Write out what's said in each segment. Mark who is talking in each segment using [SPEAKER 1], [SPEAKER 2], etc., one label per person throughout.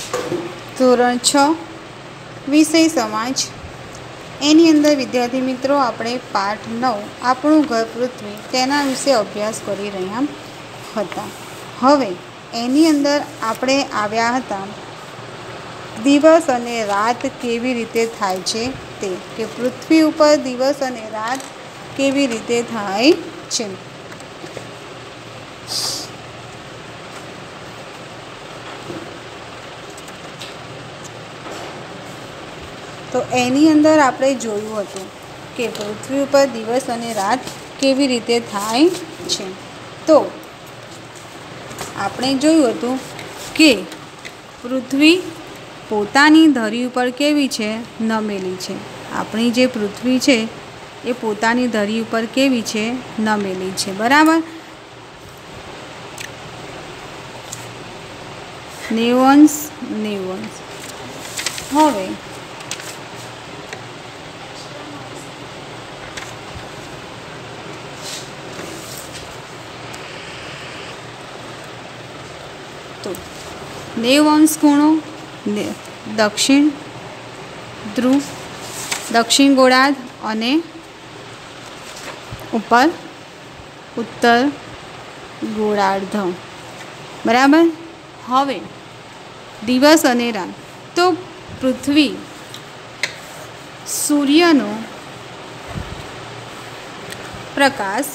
[SPEAKER 1] ધોરણ 6 વિષય સમાજ એની અંદર વિદ્યાર્થી મિત્રો આપણે પાઠ 9 આપણું ઘર પૃથ્વી તેના વિશે અભ્યાસ કરી રહ્યા હતા. હવે એની અંદર આપણે આવ્યા હતા દિવસ અને રાત કેવી રીતે થાય છે તે, કે પૃથ્વી ઉપર દિવસ અને રાત કેવી રીતે થાય છે. તો એની અંદર આપણે જોયું હતું કે પૃથ્વી ઉપર દિવસ અને રાત કેવી રીતે થાય છે. તો આપણે જોયું હતું કે પૃથ્વી પોતાની ધરી ઉપર કેવી છે, નમેલી છે. આપણી જે પૃથ્વી છે એ પોતાની ધરી ઉપર કેવી છે, નમેલી છે. બરાબર. 90°. હવે તો 90° ખૂણો દક્ષિણ ધ્રુવ, દક્ષિણ ગોળાર્ધ અને ઉપર ઉત્તર ગોળાર્ધ. બરાબર. હવે દિવસ અને રાત. તો પૃથ્વી સૂર્યનો પ્રકાશ,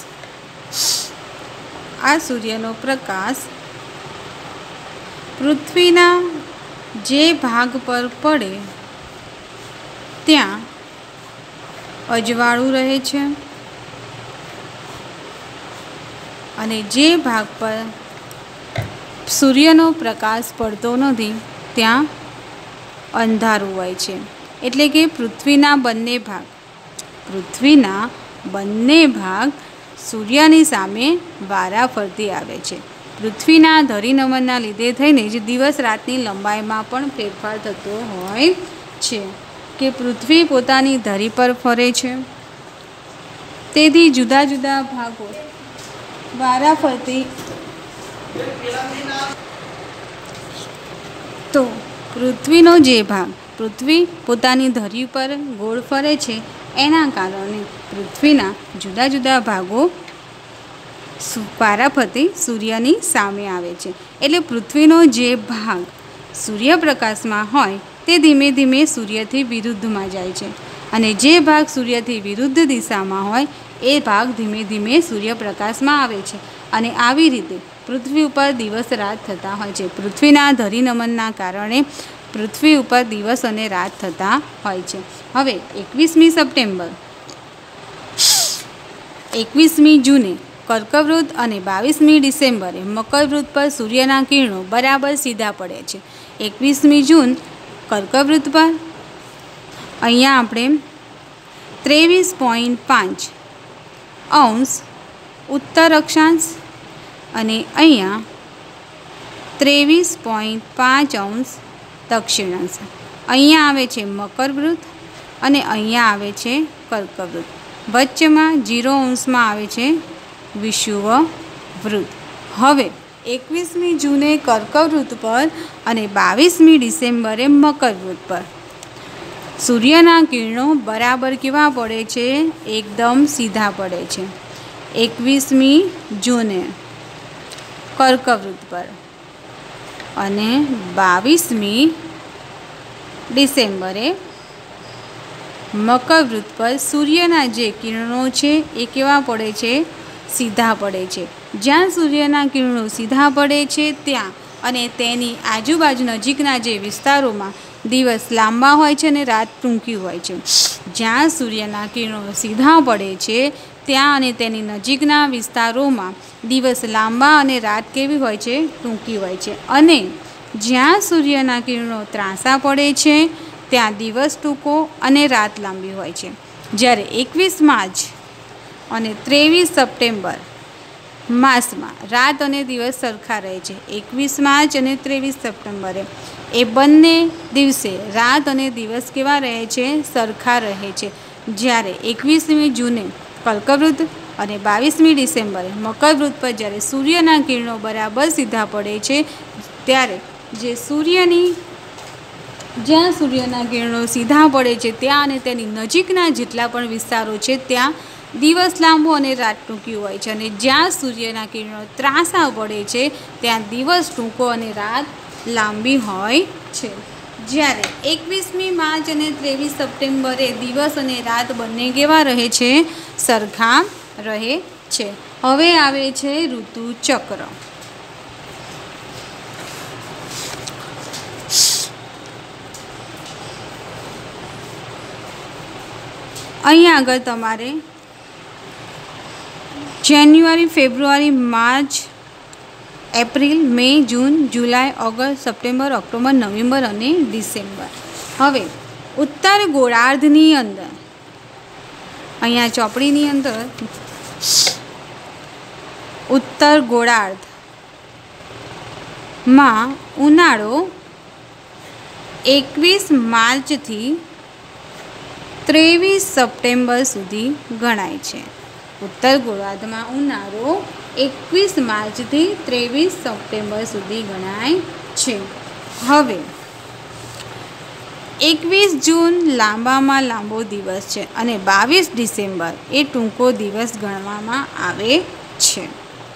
[SPEAKER 1] આ સૂર્યનો પ્રકાશ પૃથ્વીના જે ભાગ પર પડે ત્યાં અજવાળું રહે છે અને જે ભાગ પર સૂર્યનો પ્રકાશ પડતો નથી ત્યાં અંધારું હોય છે. એટલે કે પૃથ્વીના બંને ભાગ સૂર્યની સામે વારાફરતી આવે છે. પૃથ્વીના ધરીનમનના લીધે થઈને જ દિવસ રાતની લંબાઈમાં પણ ફેરફાર થતો હોય છે. કે પૃથ્વી પોતાની ધરી પર ફરે છે, તેથી જુદા જુદા ભાગો વારાફરતી. તો પૃથ્વીનો જે ભાગ, પૃથ્વી પોતાની ધરી પર ગોળ ફરે છે એના કારણે પૃથ્વીના જુદા જુદા ભાગો વારાફરતી સૂર્યની સામે આવે છે. એટલે પૃથ્વીનો જે ભાગ સૂર્યપ્રકાશમાં હોય તે ધીમે ધીમે સૂર્યથી વિરુદ્ધમાં જાય છે અને જે ભાગ સૂર્યથી વિરુદ્ધ દિશામાં હોય એ ભાગ ધીમે ધીમે સૂર્યપ્રકાશમાં આવે છે. અને આવી રીતે પૃથ્વી ઉપર દિવસ રાત થતા હોય છે. પૃથ્વીના ધરીનમનના કારણે પૃથ્વી ઉપર દિવસ અને રાત થતા હોય છે. હવે 21મી સપ્ટેમ્બર, 21મી જૂને કર્કવૃત અને 22મી ડિસેમ્બરે મકરવૃત પર સૂર્યના કિરણો બરાબર સીધા પડે છે. 21મી જૂન કર્કવૃત પર અહીંયા આપણે 23.5° ઉત્તર અક્ષાંશ અને અહીંયા 23.5° દક્ષિણાંશ. અહીંયા આવે છે મકરવૃત અને અહીંયા આવે છે કર્કવૃત. વચ્ચેમાં 0° આવે છે વિષુવવૃત. હવે 21મી જૂને કર્કવૃત પર અને 22મી ડિસેમ્બરે મકરવૃત પર સૂર્યના કિરણો બરાબર કેવા પડે છે, એકદમ સીધા પડે છે. 21મી જૂને કર્કવૃત પર અને 22મી ડિસેમ્બરે મકરવૃત પર સૂર્યના જે કિરણો છે એ કેવા પડે છે, સીધા પડે છે. જ્યાં સૂર્યના કિરણો સીધા પડે છે ત્યાં અને તેની આજુબાજુ નજીકના જે વિસ્તારોમાં દિવસ લાંબા હોય છે અને રાત ટૂંકી હોય છે. જ્યાં સૂર્યના કિરણો સીધા પડે છે ત્યાં અને તેની નજીકના વિસ્તારોમાં દિવસ લાંબા અને રાત કેવી હોય છે, ટૂંકી હોય છે. અને જ્યાં સૂર્યના કિરણો ત્રાંસા પડે છે ત્યાં દિવસ ટૂંકો અને રાત લાંબી હોય છે. જ્યારે 21 માર્ચ અને 23 સપ્ટેમ્બર માસમાં રાત અને દિવસ સરખા રહે છે. 21 માર્ચ અને 23 સપ્ટેમ્બરે એ બંને દિવસે રાત અને દિવસ કેવા રહે છે, સરખા રહે છે. જ્યારે 21મી જૂને કર્કવૃત અને 22મી ડિસેમ્બરે મકરવૃત પર જ્યારે સૂર્યના કિરણો બરાબર સીધા પડે છે ત્યારે જે સૂર્યની જ્યાં સૂર્યના કિરણો સીધા પડે છે ત્યાં અને તેની નજીકના જેટલા પણ વિસ્તારો છે ત્યાં દિવસ લાંબો અને રાત ટૂંકી હોય છે, અને જ્યાં સૂર્યના કિરણો ત્રાંસા પડે છે ત્યાં દિવસ ટૂંકો અને રાત લાંબી હોય છે. જ્યારે 21મી માર્ચ અને 23 સપ્ટેમ્બરે દિવસ અને રાત બંને કેવા રહે છે? સરખા રહે છે. હવે આવે છે ઋતુચક્ર. અહીંયા આગળ તમારે January, February, March, April, May, June, July, August, September, October, November અને ડિસેમ્બર. હવે ઉત્તર ગોળાર્ધની અંદર, અહીંયા ચોપડીની અંદર ઉત્તર ગોળાર્ધમાં ઉનાળો 21 માર્ચથી 23 સપ્ટેમ્બર સુધી ગણાય છે. ઉત્તર ગોળાર્ધમાં ઉનાળો 21 માર્ચથી 23 સપ્ટેમ્બર સુધી ગણાય છે. હવે 21 જૂન લાંબામાં લાંબો દિવસ છે અને 22 ડિસેમ્બર એ ટૂંકો દિવસ ગણવામાં આવે છે.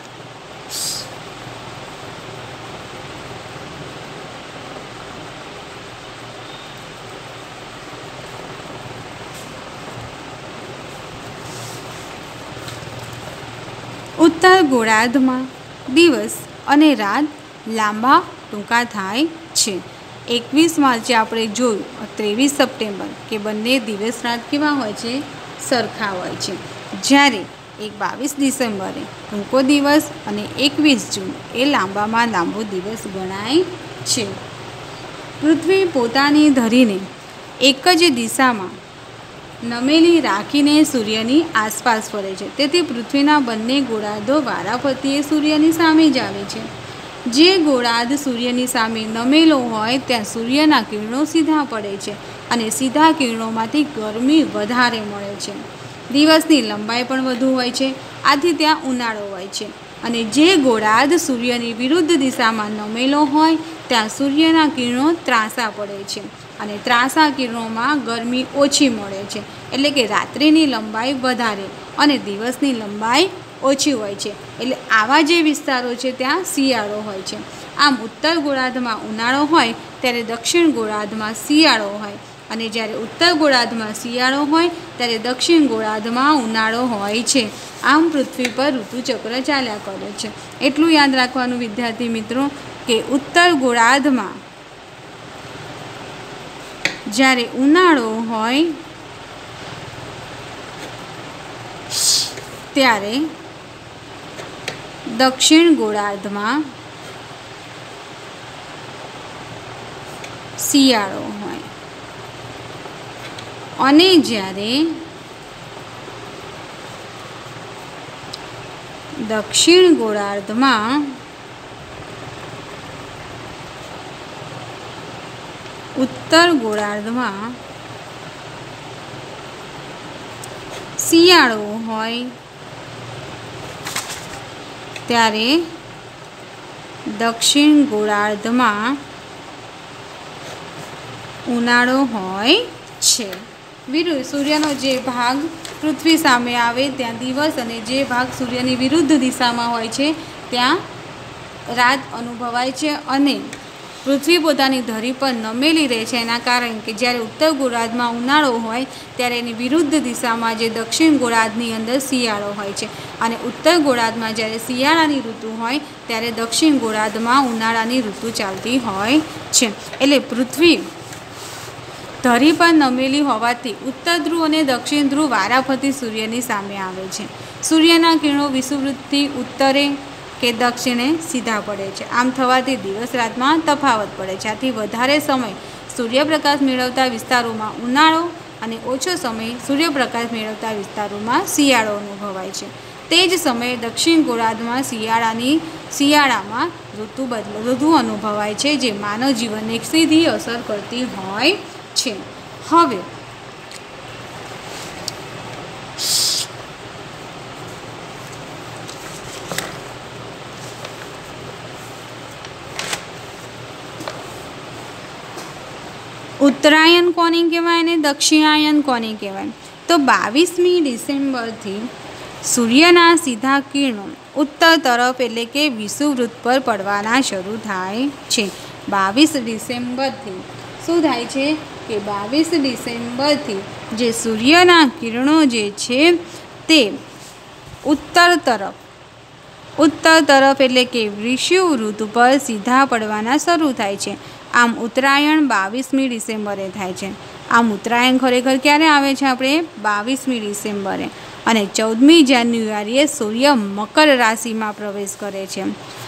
[SPEAKER 1] ઉત્તર ગોળાર્ધમાં દિવસ અને રાત લાંબા ટૂંકા થાય છે. 21 માર્ચે આપણે જોયું, 23 સપ્ટેમ્બર કે બંને દિવસ રાત કેવા હોય છે? સરખા હોય છે. જ્યારે 22 ડિસેમ્બરે ટૂંકો દિવસ અને 21 જૂન એ લાંબામાં લાંબો દિવસ ગણાય છે. પૃથ્વી પોતાની ધરીને એક જ દિશામાં નમેલી રાખીને સૂર્યની આસપાસ ફરે છે. તેથી પૃથ્વીના બંને ગોળાર્ધો વારાફરતી સૂર્યની સામે જ આવે છે. જે ગોળાર્ધ સૂર્યની સામે નમેલો હોય ત્યાં સૂર્યના કિરણો સીધા પડે છે અને સીધા કિરણોમાંથી ગરમી વધારે મળે છે. દિવસની લંબાઈ પણ વધુ હોય છે, આથી ત્યાં ઉનાળો હોય છે. અને જે ગોળાર્ધ સૂર્યની વિરુદ્ધ દિશામાં નમેલો હોય ત્યાં સૂર્યના કિરણો ત્રાંસા પડે છે અને ત્રાંસા કિરણોમાં ગરમી ઓછી મળે છે. એટલે કે રાત્રિની લંબાઈ વધારે અને દિવસની લંબાઈ ઓછી હોય છે. એટલે આવા જે વિસ્તારો છે ત્યાં શિયાળો હોય છે. આમ ઉત્તર ગોળાર્ધમાં ઉનાળો હોય ત્યારે દક્ષિણ ગોળાર્ધમાં શિયાળો હોય, અને જ્યારે ઉત્તર ગોળાર્ધમાં શિયાળો હોય ત્યારે દક્ષિણ ગોળાર્ધમાં ઉનાળો હોય છે. આમ પૃથ્વી પર ઋતુચક્ર ચાલ્યા કરે છે. એટલું યાદ રાખવાનું વિદ્યાર્થી મિત્રો કે ઉત્તર ગોળાર્ધમાં જ્યારે ઉનાળો હોય ત્યારે દક્ષિણ ગોળાર્ધમાં શિયાળો હોય, અને જ્યારે દક્ષિણ ગોળાર્ધમાં ઉત્તર ગોળાર્ધમાં શિયાળો હોય ત્યારે દક્ષિણ ગોળાર્ધમાં ઉનાળો હોય છે. સૂર્યનો જે ભાગ પૃથ્વી સામે આવે ત્યાં દિવસ, અને જે ભાગ સૂર્યની વિરુદ્ધ દિશામાં હોય છે ત્યાં રાત અનુભવાય છે. અને પૃથ્વી પોતાની ધરી પર નમેલી રહે છે એના કારણે કે જ્યારે ઉત્તર ગોળાર્ધમાં ઉનાળો હોય ત્યારે એની વિરુદ્ધ દિશામાં જે દક્ષિણ ગોળાર્ધની અંદર શિયાળો હોય છે, અને ઉત્તર ગોળાર્ધમાં જ્યારે શિયાળાની ઋતુ હોય ત્યારે દક્ષિણ ગોળાર્ધમાં ઉનાળાની ઋતુ ચાલતી હોય છે. એટલે પૃથ્વી ધરી પર નમેલી હોવાથી ઉત્તર ધ્રુવ અને દક્ષિણ ધ્રુવ વારાફરતી સૂર્યની સામે આવે છે. સૂર્યના કિરણો વિષુવવૃત્તથી ઉત્તરે કે દક્ષિણે સીધા પડે છે. આમ થવાથી દિવસ રાતમાં તફાવત પડે છે. આથી વધારે સમય સૂર્યપ્રકાશ મેળવતા વિસ્તારોમાં ઉનાળો અને ઓછો સમય સૂર્યપ્રકાશ મેળવતા વિસ્તારોમાં શિયાળો અનુભવાય છે. તે જ સમયે દક્ષિણ ગોળાર્ધમાં શિયાળામાં ઋતુ અનુભવાય છે, જે માનવ જીવનને સીધી અસર કરતી હોય છે. હવે ઉત્તરાયણ કોને કહેવાય અને દક્ષિણાયન કોને કહેવાય? તો 22મી ડિસેમ્બરથી સૂર્યના સીધા કિરણો ઉત્તર તરફ એટલે કે વિષુવવૃત્ત પર પડવાના શરૂ થાય છે. 22 ડિસેમ્બરથી શું થાય છે કે 22 ડિસેમ્બરથી જે સૂર્યના કિરણો જે છે તે ઉત્તર તરફ એટલે કે વિષુવવૃત્ત પર સીધા પડવાના શરૂ થાય છે. આમ ઉત્તરાયણ 22મી ડિસેમ્બરે થાય છે. આમ ઉત્તરાયણ ખરેખર ક્યારે આવે છે? આપણે 22મી ડિસેમ્બરે. અને 14મી જાન્યુઆરીએ સૂર્ય મકર રાશિમાં પ્રવેશ કરે છે.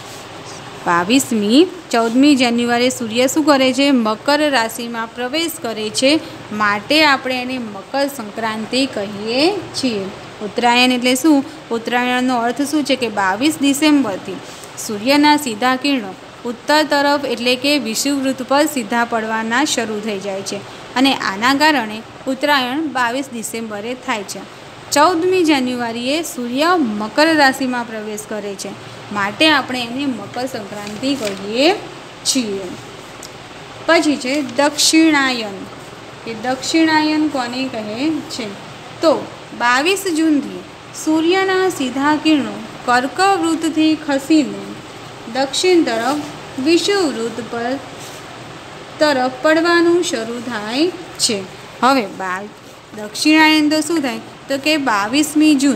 [SPEAKER 1] 14મી જાન્યુઆરીએ સૂર્ય શું કરે છે? મકર રાશિમાં પ્રવેશ કરે છે. માટે આપણે એને મકર સંક્રાંતિ કહીએ છીએ. ઉત્તરાયણ એટલે શું? ઉત્તરાયણનો અર્થ શું છે કે 22 ડિસેમ્બરથી સૂર્યના સીધા કિરણો ઉત્તર તરફ એટલે કે વિષુવવૃત્ત પર સીધા પડવાના શરૂ થઈ જાય છે. અને આના કારણે ઉત્તરાયણ 22 ડિસેમ્બરે થાય છે. 14મી જાન્યુઆરીએ સૂર્ય મકર રાશિમાં પ્રવેશ કરે છે. માટે આપણે એને મકર સંક્રાંતિ કહીએ છીએ. પછી છે દક્ષિણાયન. કે દક્ષિણાયન કોને કહે છે? તો 22 જૂનથી સૂર્યના સીધા કિરણો કર્કવૃત્તથી ખસીને દક્ષિણ તરફ વિષુવવૃત્ત તરફ પડવાનું શરૂ થાય છે. હવે દક્ષિણાયન તો શું થાય? તો કે 22મી જૂન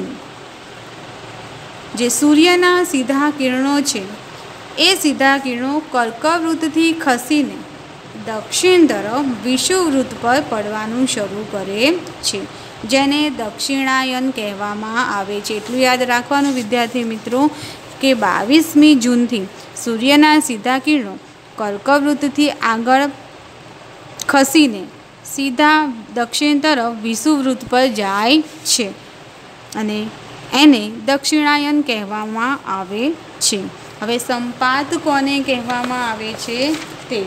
[SPEAKER 1] જે સૂર્યના સીધા કિરણો છે એ સીધા કિરણો કર્કવૃત્તથી ખસીને દક્ષિણ તરફ વિષુવવૃત્ત પર પડવાનું શરૂ કરે છે, જેને દક્ષિણાયન કહેવામાં આવે છે. એટલું યાદ રાખવાનું વિદ્યાર્થી મિત્રો કે 22મી જૂનથી સૂર્યના સીધા કિરણો કર્કવૃત્તથી આગળ ખસીને સીધા દક્ષિણ તરફ વિષુવવૃત્ત પર જાય છે અને એને દક્ષિણાયન કહેવામાં આવે છે. હવે સંપાત કોને કહેવામાં આવે છે તે?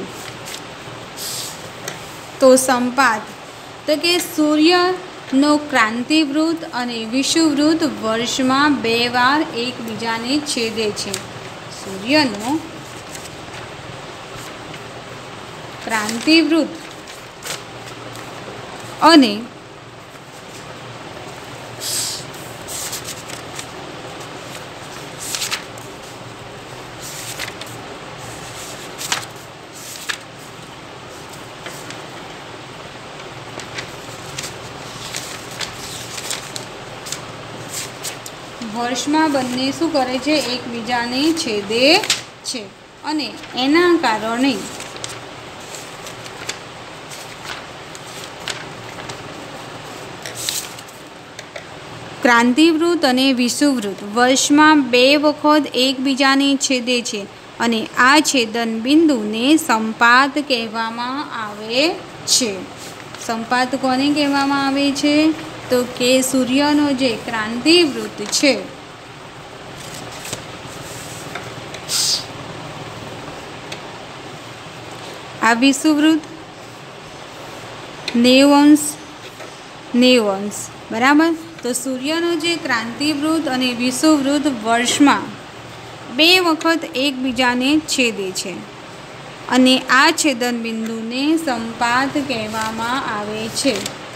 [SPEAKER 1] તો સંપાત તો કે સૂર્યનો ક્રાંતિવૃત્ત અને વિષુવવૃત્ત વર્ષમાં 2 વાર એકબીજાને છેદે છે. સૂર્યનો ક્રાંતિવૃત્ત અને વર્ષમાં બંને શું કરે છે? એકબીજાને છેદે છે અને એના કારણે ક્રાંતિવૃત્ત અને વિષુવવૃત્ત વર્ષમાં 2 વખત એકબીજાને છેદે છે અને આ છેદન બિંદુને સંપાત કહેવામાં આવે છે. સંપાત કોને કહેવામાં આવે છે? તો કે સૂર્યનો જે ક્રાંતિવૃત્ત છે આ વિષુવવૃત્ત 90 અંશ બરાબર. તો સૂર્યનો જે ક્રાંતિવૃત્ત અને વિષુવવૃત્ત વર્ષમાં 2 વખત એકબીજાને છેદે છે અને આ છેદન બિંદુને સંપાત કહેવામાં આવે છે.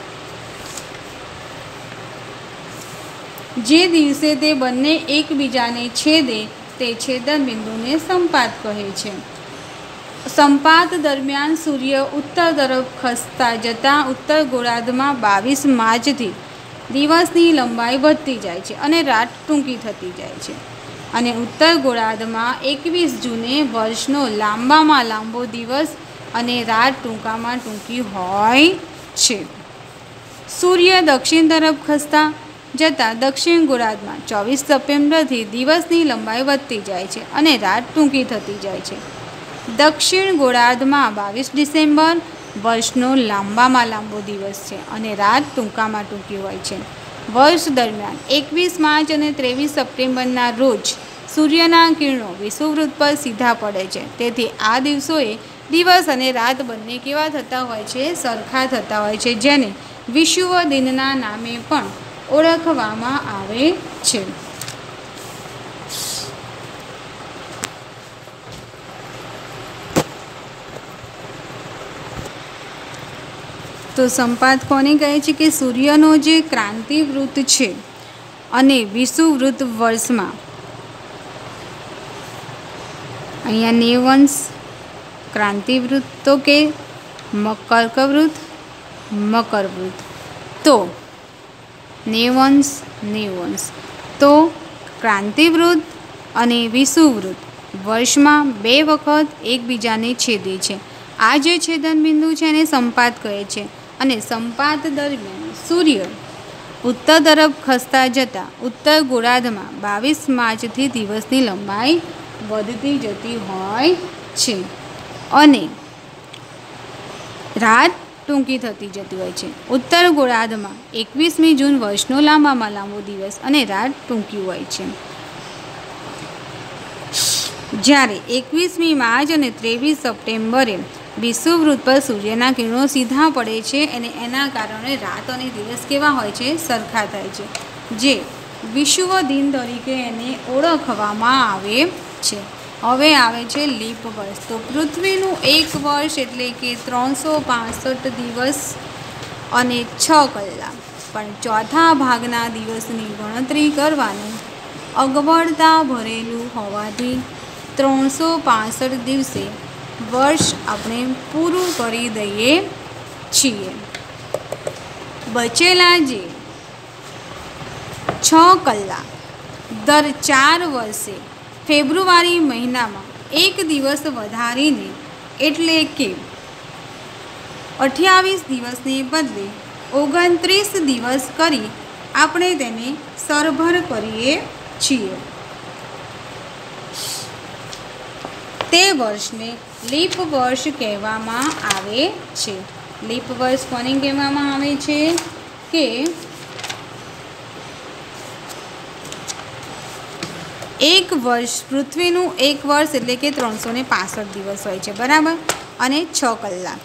[SPEAKER 1] જે દિવસે તે બંને એકબીજાને છેદે તે છેદન બિંદુને સંપાત કહે છે. સંપાત દરમિયાન સૂર્ય ઉત્તર તરફ ખસતા જતાં ઉત્તર ગોળાર્ધમાં 22 માર્ચથી દિવસની લંબાઈ વધતી જાય છે અને રાત ટૂંકી થતી જાય છે અને ઉત્તર ગોળાર્ધમાં 21 જૂને વર્ષનો લાંબામાં લાંબો દિવસ અને રાત ટૂંકામાં ટૂંકી હોય છે. સૂર્ય દક્ષિણ તરફ ખસતા જતાં દક્ષિણ ગોળાર્ધમાં 24 સપ્ટેમ્બરથી દિવસની લંબાઈ વધતી જાય છે અને રાત ટૂંકી થતી જાય છે. દક્ષિણ ગોળાર્ધમાં 22 ડિસેમ્બર વર્ષનો લાંબામાં લાંબો દિવસ છે અને રાત ટૂંકામાં ટૂંકી હોય છે. વર્ષ દરમિયાન 21 માર્ચ અને 23 સપ્ટેમ્બરના રોજ સૂર્યના કિરણો વિષુવવૃત્ત પર સીધા પડે છે. તેથી આ દિવસોએ દિવસ અને રાત બંને કેવા થતા હોય છે? સરખા થતા હોય છે, જેને વિષુવ દિનના નામે પણ ઓળખવામાં આવે છે. તો સંપાત કોને કહે છે કે સૂર્યનો જે ક્રાંતિવૃત્ત છે અને વિષુવવૃત્ત વર્ષમાં અહીંયા 90 અંશ ક્રાંતિવૃત્ત તો કે કર્કવૃત્ત મકરવૃત્ત, તો 90 અંશ 90 અંશ, તો ક્રાંતિવૃત્ત અને વિષુવવૃત્ત વર્ષમાં 2 વખત એકબીજાને છેદે છે. આ જે છેદન બિંદુ છે એને સંપાત કહે છે. અને સંપાત દરમિયાન સૂર્ય ઉત્તર તરફ ખસતા જતાં ઉત્તર ગોળાર્ધમાં 22 માર્ચથી દિવસની લંબાઈ વધતી જતી હોય છે અને રાત ટૂંકી થતી જતી હોય છે. ઉત્તર ગોળાર્ધમાં 21મી જૂન વર્ષનો લાંબામાં લાંબો દિવસ અને રાત ટૂંકી હોય છે, જ્યારે 21મી માર્ચ અને 23 સપ્ટેમ્બરે વિષુવવૃત્ત પર સૂર્યના કિરણો સીધા પડે છે અને એના કારણે રાત અને દિવસ કેવા હોય છે? સરખા થાય છે, જે વિષુવ દિન તરીકે એને ઓળખવામાં આવે છે. હવે આવે છે લીપ વર્ષ. તો પૃથ્વીનું એક વર્ષ એટલે કે 365 દિવસ અને 6 કલાક, પણ ચોથા ભાગના દિવસની ગણતરી કરવાનું અગવડતા ભરેલું હોવાથી 365 દિવસે વર્ષ આપણે પૂરું કરી દઈએ છીએ. બચેલા જે 6 કલાક દર 4 વર્ષે ફેબ્રુઆરી મહિનામાં એક દિવસ વધારીને એટલે કે 28 દિવસને બદલે 29 દિવસ કરી આપણે તેને સરભર કરીએ છીએ. તે વર્ષને લીપ વર્ષ કહેવામાં આવે છે. લીપ વર્ષ કોને કહેવામાં આવે છે કે એક વર્ષ, પૃથ્વીનું એક વર્ષ એટલે કે 365 દિવસ હોય છે, બરાબર, અને 6 કલાક.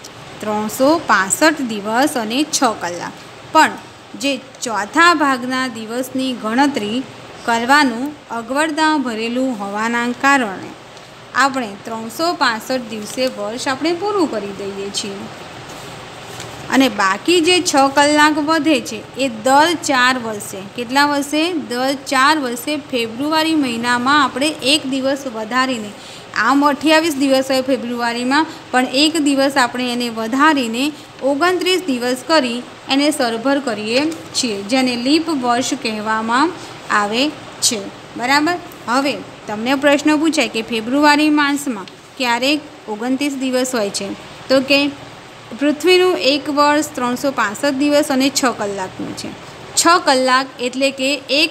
[SPEAKER 1] 365 દિવસ અને 6 કલાક, પણ જે ચોથા ભાગના દિવસની ગણતરી કરવાનું અગવડતા ભરેલું હોવાના કારણે આપણે 365 દિવસે વર્ષ આપણે પૂરું કરી દઈએ છીએ. અને બાકી જે 6 કલાક વધે છે એ દર 4 વર્ષે, કેટલા વર્ષે? દર 4 વર્ષે ફેબ્રુઆરી મહિનામાં આપણે એક દિવસ વધારીને, આમ 28 દિવસ હોય ફેબ્રુઆરીમાં, પણ એક દિવસ આપણે એને વધારીને 29 દિવસ કરી એને સરભર કરીએ છીએ, જેને લીપ વર્ષ કહેવામાં આવે છે, બરાબર. હવે તમને પ્રશ્ન પૂછાય કે ફેબ્રુઆરી માસમાં ક્યારેક 29 દિવસ હોય છે, તો કે પૃથ્વીનું એક વર્ષ 365 દિવસ અને 6 કલાકનું છે. 6 કલાક એટલે કે એક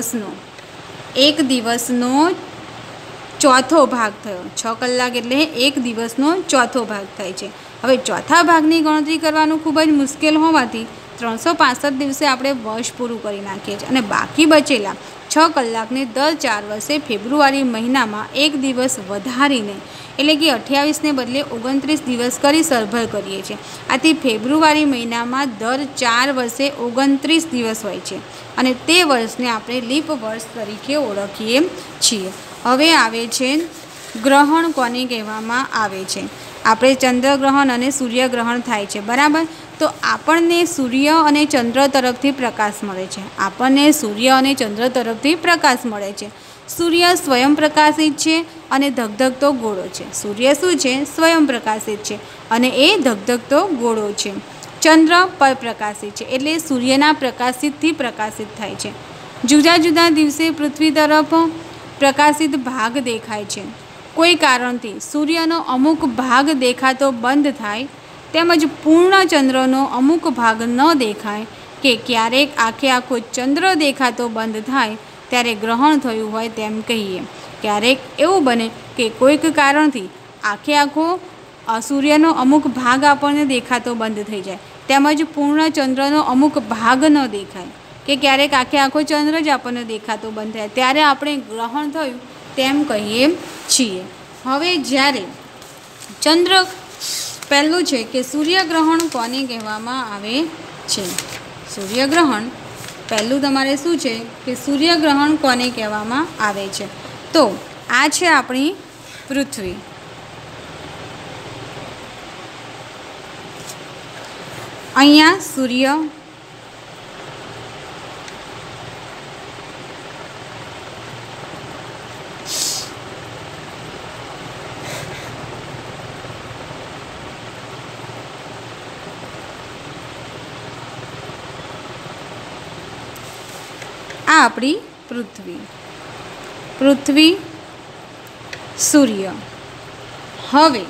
[SPEAKER 1] દિવસનો ચોથો ભાગ થયો. 6 કલાક એટલે એક દિવસનો ચોથો ભાગ થાય છે. હવે ચોથા ભાગની ગણતરી કરવાનું ખૂબ જ મુશ્કેલ હોવાથી 365 દિવસે આપણે વર્ષ પૂરું કરી નાખીએ છીએ અને બાકી બચેલા 6 કલાકને દર 4 વર્ષે ફેબ્રુઆરી મહિનામાં એક દિવસ વધારીને એટલે કે 28ને બદલે 29 દિવસ કરી સરભર કરીએ છીએ. આથી ફેબ્રુઆરી મહિનામાં દર 4 વર્ષે 29 દિવસ હોય છે અને તે વર્ષને આપણે લીપ વર્ષ તરીકે ઓળખીએ છીએ. હવે આવે છે ગ્રહણ કોને કહેવામાં આવે છે. આપણે ચંદ્રગ્રહણ અને સૂર્યગ્રહણ થાય છે, બરાબર. તો આપણને સૂર્ય અને ચંદ્ર તરફથી પ્રકાશ મળે છે. સૂર્ય સ્વયં પ્રકાશિત છે અને ધગધગતો ગોળો છે. સૂર્ય શું છે? સ્વયં પ્રકાશિત છે અને એ ધગધગતો ગોળો છે. ચંદ્ર પરપ્રકાશિત છે એટલે સૂર્યના પ્રકાશિતથી પ્રકાશિત થાય છે. જુદા જુદા દિવસે પૃથ્વી તરફ પ્રકાશિત ભાગ દેખાય છે. કોઈ કારણથી સૂર્યનો અમુક ભાગ દેખાતો બંધ થાય, તેમજ પૂર્ણ ચંદ્રનો અમુક ભાગ ન દેખાય કે ક્યારેક આખો ચંદ્ર દેખાતો બંધ થાય ત્યારે ગ્રહણ થયું હોય તેમ કહીએ. ક્યારેક એવું બને કે કોઈક કારણથી આખો સૂર્યનો અમુક ભાગ આપણને દેખાતો બંધ થઈ જાય, તેમજ પૂર્ણ ચંદ્રનો અમુક ભાગ ન દેખાય કે ક્યારેક આખો ચંદ્ર જ આપણને દેખાતો બંધ થાય, ત્યારે આપણે ગ્રહણ થયું તેમ કહીએ છીએ. હવે જ્યારે ચંદ્ર પહેલું છે કે સૂર્યગ્રહણ કોને કહેવામાં આવે છે. સૂર્યગ્રહણ પહેલું તમારે શું છે કે સૂર્યગ્રહણ કોને કહેવામાં આવે છે. તો આ છે આપણી પૃથ્વી. અહીંયા સૂર્ય, આ આપણી પૃથ્વી, સૂર્ય. હવે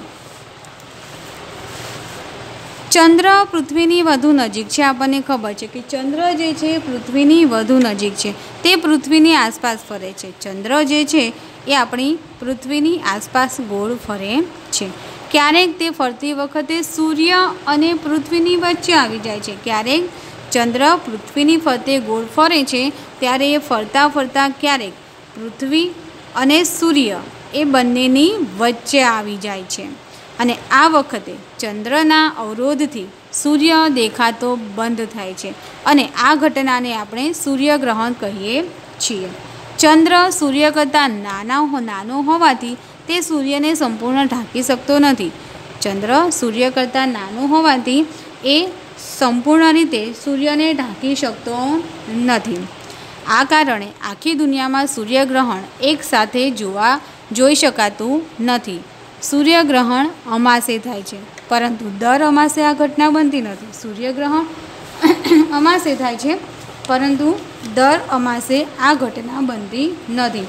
[SPEAKER 1] ચંદ્ર પૃથ્વીની વધુ નજીક છે. આપણને ખબર છે કે ચંદ્ર જે છે પૃથ્વીની વધુ નજીક છે, તે પૃથ્વીની આસપાસ ફરે છે. ચંદ્ર જે છે એ આપણી પૃથ્વીની આસપાસ ગોળ ફરે છે. ક્યારેક તે ફરતી વખતે સૂર્ય અને પૃથ્વીની વચ્ચે આવી જાય છે. ક્યારેક ચંદ્ર પૃથ્વીની ફરતે ગોળ ફરે છે ત્યારે એ ફરતા ફરતા ક્યારેક પૃથ્વી અને સૂર્ય એ બંનેની વચ્ચે આવી જાય છે, અને આ વખતે ચંદ્રના અવરોધથી સૂર્ય દેખાતો બંધ થાય છે, અને આ ઘટનાને આપણે સૂર્યગ્રહણ કહીએ છીએ. ચંદ્ર સૂર્ય કરતાં નાનો હોવાથી તે સૂર્યને સંપૂર્ણ ઢાંકી શકતો નથી. ચંદ્ર સૂર્ય કરતાં નાનો હોવાથી એ સંપૂર્ણ રીતે સૂર્યને ઢાંકી શકતો નથી. આ કારણે આખી દુનિયામાં સૂર્યગ્રહણ એકસાથે જોઈ શકાતું નથી. સૂર્યગ્રહણ અમાસે થાય છે, પરંતુ દર અમાસે આ ઘટના બનતી નથી. સૂર્યગ્રહણ અમાસે થાય છે, પરંતુ દર અમાસે આ ઘટના બનતી નથી.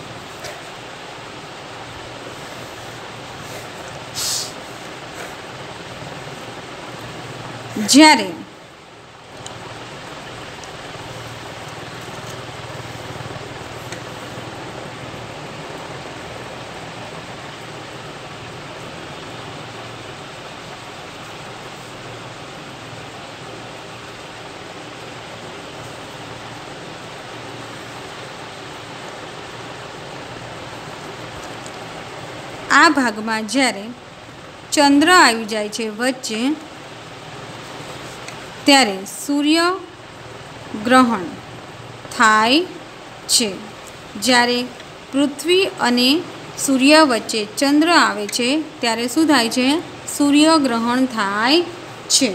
[SPEAKER 1] જ્યારે આ ભાગમાં જ્યારે ચંદ્ર આવી જાય છે વચ્ચે, ત્યારે સૂર્યગ્રહણ થાય છે. જ્યારે પૃથ્વી અને સૂર્ય વચ્ચે ચંદ્ર આવે છે ત્યારે શું થાય છે? સૂર્યગ્રહણ થાય છે.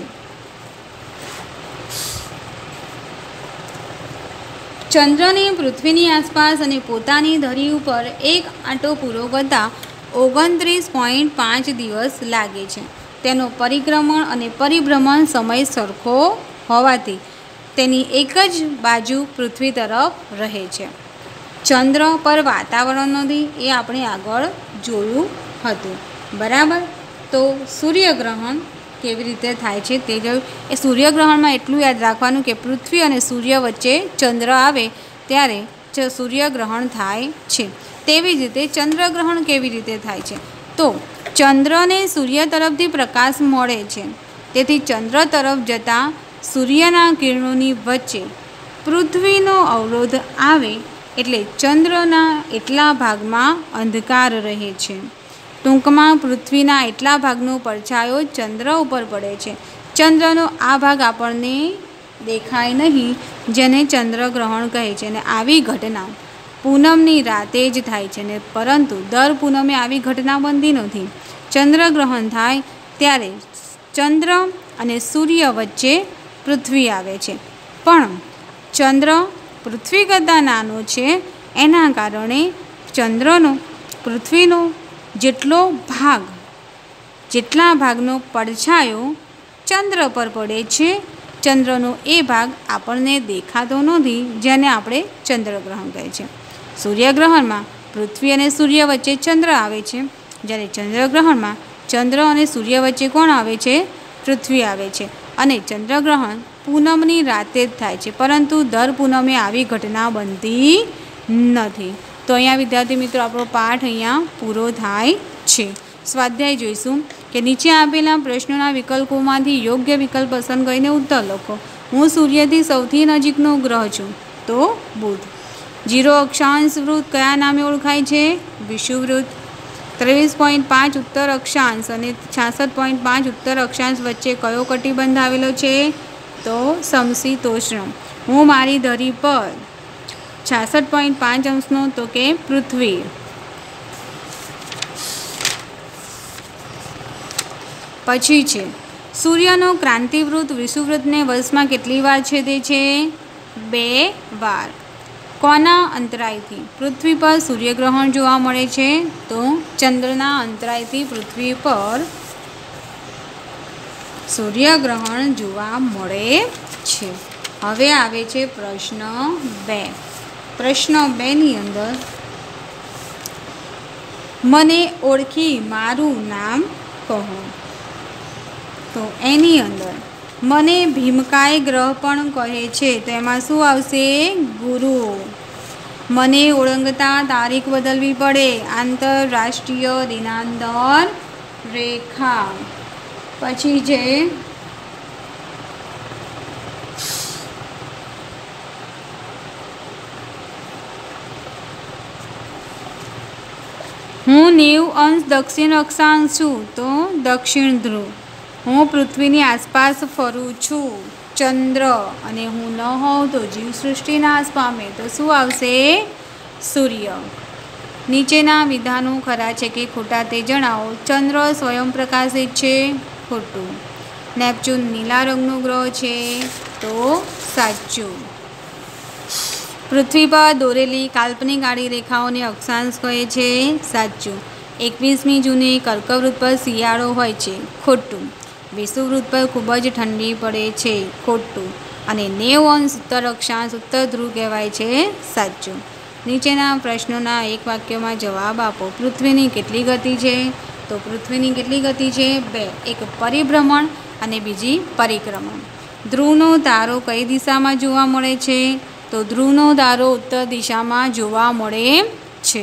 [SPEAKER 1] ચંદ્રને પૃથ્વીની આસપાસ અને પોતાની ધરી ઉપર એક આંટો પૂરો કરતાં 29.5 દિવસ લાગે છે. તેનો પરિક્રમણ અને પરિભ્રમણ સમય સરખો હોવાથી તેની એક જ બાજુ પૃથ્વી તરફ રહે છે. ચંદ્ર પર વાતાવરણ નથી, એ આપણે આગળ જોયું હતું, બરાબર. તો સૂર્યગ્રહણ કેવી રીતે થાય છે તે જોયું. એ સૂર્યગ્રહણમાં એટલું યાદ રાખવાનું કે પૃથ્વી અને સૂર્ય વચ્ચે ચંદ્ર આવે ત્યારે સૂર્યગ્રહણ થાય છે. તેવી જ રીતે ચંદ્રગ્રહણ કેવી રીતે થાય છે? તો ચંદ્રને સૂર્ય તરફથી પ્રકાશ મળે છે, તેથી ચંદ્ર તરફ જતા સૂર્યના કિરણોની વચ્ચે પૃથ્વીનો અવરોધ આવે એટલે ચંદ્રના એટલા ભાગમાં અંધકાર રહે છે. ટૂંકમાં પૃથ્વીના એટલા ભાગનો પડછાયો ચંદ્ર ઉપર પડે છે. ચંદ્રનો આ ભાગ આપણને દેખાય નહીં, જેને ચંદ્રગ્રહણ કહે છે. અને આવી ઘટના પૂનમની રાતે જ થાય છે, ને પરંતુ દર પૂનમે આવી ઘટના બનતી નથી. ચંદ્રગ્રહણ થાય ત્યારે ચંદ્ર અને સૂર્ય વચ્ચે પૃથ્વી આવે છે, પણ ચંદ્ર પૃથ્વી કરતાં નાનો છે, એના કારણે ચંદ્રનો પૃથ્વીનો જેટલા ભાગનો પડછાયો ચંદ્ર પર પડે છે, ચંદ્રનો એ ભાગ આપણને દેખાતો નથી, જેને આપણે ચંદ્રગ્રહણ કહે છે. સૂર્યગ્રહણમાં પૃથ્વી અને સૂર્ય વચ્ચે ચંદ્ર આવે છે, જ્યારે ચંદ્રગ્રહણમાં ચંદ્ર અને સૂર્ય વચ્ચે કોણ આવે છે? પૃથ્વી આવે છે. અને ચંદ્રગ્રહણ પૂનમની રાતે જ થાય છે, પરંતુ દર પૂનમે આવી ઘટના બનતી નથી. તો અહીંયા વિદ્યાર્થી મિત્રો આપણો પાઠ અહીંયા પૂરો થાય છે. સ્વાધ્યાય જોઈશું કે નીચે આપેલા પ્રશ્નોના વિકલ્પોમાંથી યોગ્ય વિકલ્પ પસંદ કરીને ઉત્તર લખો. હું સૂર્યથી સૌથી નજીકનો ગ્રહ છું, તો બુધ. 0 અક્ષાંશ વૃત્ત કયા નામે ઓળખાય છે? વિષુવવૃત્ત. 23.5 ઉત્તર અક્ષાંશ અને 66.5 ઉત્તર અક્ષાંશ વચ્ચે કયો કટિબંધ આવેલો છે? તો સમશીતોષ્ણ. હું મારી ધરી પર 66.5 અંશનો, તો કે પૃથ્વી. પછી છે સૂર્યનો ક્રાંતિવૃત્ત વિષુવવૃત્તને વર્ષમાં કેટલી વાર છેદે છે? 2 વાર. કોના અંતરાયથી પૃથ્વી પર સૂર્યગ્રહણ જોવા મળે છે? તો ચંદ્રના અંતરાયથી પૃથ્વી પર સૂર્યગ્રહણ જોવા મળે છે. હવે આવે છે પ્રશ્ન 2. પ્રશ્ન 2 ની અંદર મને ઓળખી મારું નામ કહો. તો એની અંદર મને ભીમકાય ગ્રહ પણ કહે છે, તો એમાં શું આવશે? ગુરુ. મને ઓળંગતા તારીખ બદલવી પડે, આંતરરાષ્ટ્રીય દિનાંતર રેખા. પછી છે હું 90 અંશ દક્ષિણ અક્ષાંશ છું, તો દક્ષિણ ધ્રુવ. હું પૃથ્વીની આસપાસ ફરું છું, ચંદ્ર. અને હું ન હોઉં તો જીવસૃષ્ટિ નાશ પામે, તો શું આવશે? સૂર્ય. નીચેના વિધાનો ખરા છે કે ખોટા તે જણાવો. ચંદ્ર સ્વયં પ્રકાશિત છે, ખોટું. નેપચ્યુન નીલા રંગનો ગ્રહ છે, તો સાચું. પૃથ્વી પર દોરેલી કાલ્પનિક આડી રેખાઓને અક્ષાંશ કહે છે, સાચું. 21મી જૂને કર્કવૃત્ત પર શિયાળો હોય છે, ખોટું. વિષુવવૃત્ત પર ખૂબ જ ઠંડી પડે છે, ખોટું. અને 90 અંશ ઉત્તર અક્ષાંશ ઉત્તર ધ્રુવ કહેવાય છે, સાચું. નીચેના પ્રશ્નોના એક વાક્યમાં જવાબ આપો. પૃથ્વીની કેટલી ગતિ છે? તો પૃથ્વીની કેટલી ગતિ છે? 2. એક પરિભ્રમણ અને બીજી પરિક્રમણ. ધ્રુવનો તારો કઈ દિશામાં જોવા મળે છે? તો ધ્રુવનો તારો ઉત્તર દિશામાં જોવા મળે છે.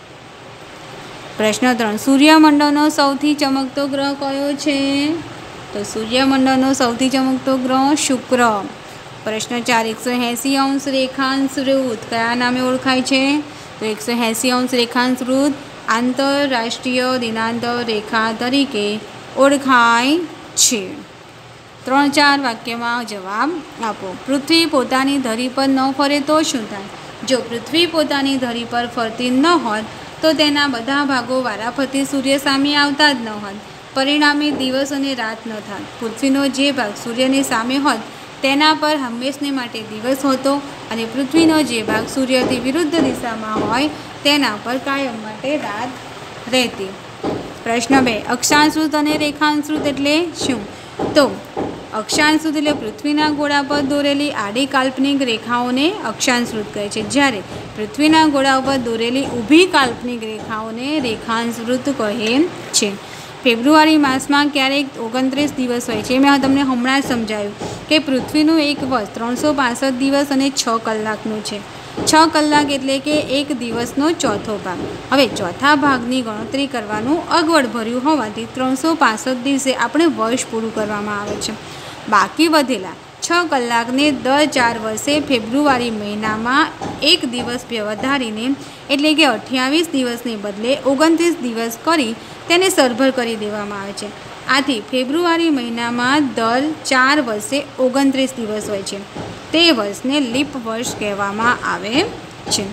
[SPEAKER 1] પ્રશ્ન 3. સૂર્યમંડળનો સૌથી ચમકતો ગ્રહ કયો છે? તો સૂર્યમંડળનો સૌથી ચમકતો ગ્રહ શુક્ર. પ્રશ્ન 4. 180 અંશ રેખાંશ વૃત્ત કયા નામે ઓળખાય છે? તો 180 અંશ રેખાંશ વૃત્ત આંતરરાષ્ટ્રીય દિનાંતર રેખા તરીકે ઓળખાય છે. 3-4 વાક્યમાં જવાબ આપો. પૃથ્વી પોતાની ધરી પર ન ફરે તો શું થાય? જો પૃથ્વી પોતાની ધરી પર ફરતી ન હોત તો તેના બધા ભાગો વારાફરતી સૂર્ય સામે આવતા જ ન હોત. પરિણામે દિવસ અને રાત ન થાત. પૃથ્વીનો જે ભાગ સૂર્યની સામે હોત તેના પર હંમેશને માટે દિવસ હોતો અને પૃથ્વીનો જે ભાગ સૂર્યથી વિરુદ્ધ દિશામાં હોય તેના પર કાયમ માટે રાત રહેતી. પ્રશ્ન 2. અક્ષાંશ વૃત્ત અને રેખાંશ વૃત્ત એટલે શું? તો અક્ષાંશ વૃત્ત એટલે પૃથ્વીના ગોળા પર દોરેલી આડી કાલ્પનિક રેખાઓને અક્ષાંશ વૃત્ત કહે છે, જ્યારે પૃથ્વીના ગોળા ઉપર દોરેલી ઊભી કાલ્પનિક રેખાઓને રેખાંશ વૃત્ત કહે છે. ફેબ્રુઆરી માસમાં ક્યારેક 29 દિવસ હોય છે. મેં તમને હમણાં જ સમજાવ્યું કે પૃથ્વીનું એક વર્ષ 365 દિવસ અને 6 કલાકનું છે. 6 કલાક એટલે કે એક દિવસનો ચોથો ભાગ. હવે ચોથા ભાગની ગણતરી કરવાનું અગવડ ભર્યું હોવાથી 365 દિવસે આપણે વર્ષ પૂરું કરવામાં આવે છે. બાકી વધેલા 6 કલાકને દર 4 વર્ષે ફેબ્રુઆરી મહિનામાં એક દિવસ વધારીને એટલે કે 28 દિવસને બદલે 29 દિવસ કરી તેને સરભર કરી દેવામાં આવે છે. આથી ફેબ્રુઆરી મહિનામાં દર 4 વર્ષે 29 દિવસ હોય છે. તે વર્ષને લીપ વર્ષ કહેવામાં આવે છે.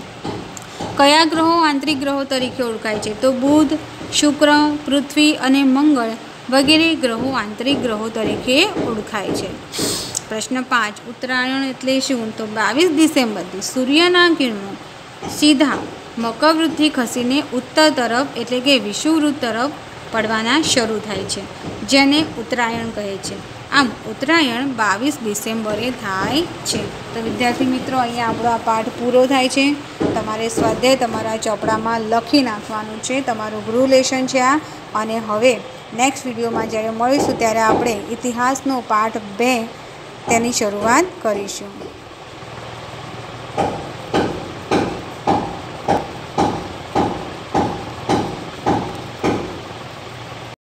[SPEAKER 1] કયા ગ્રહો આંતરિક ગ્રહો તરીકે ઓળખાય છે? તો બુધ, શુક્ર, પૃથ્વી અને મંગળ વગેરે ગ્રહો આંતરિક ગ્રહો તરીકે ઓળખાય છે. પ્રશ્ન 5. ઉત્તરાયણ એટલે શું? તો 22 ડિસેમ્બરથી સૂર્યના કિરણો સીધા મકરવૃત્તથી ખસીને ઉત્તર તરફ એટલે કે વિષુવવૃત્ત તરફ પડવાના શરૂ થાય છે, જેને ઉત્તરાયણ કહે છે. આમ ઉત્તરાયણ 22 ડિસેમ્બરે થાય છે. તો વિદ્યાર્થી મિત્રો, અહીંયા આપણો આ પાઠ પૂરો થાય છે. તમારે સ્વાધ્યાય તમારા ચોપડામાં લખી નાખવાનું છે. તમારું ગૃહ લેશન છે આ. અને હવે નેક્સ્ટ વિડીયોમાં જ્યારે મળીશું ત્યારે આપણે ઇતિહાસનો પાઠ 2 તેની શરૂઆત કરીશું.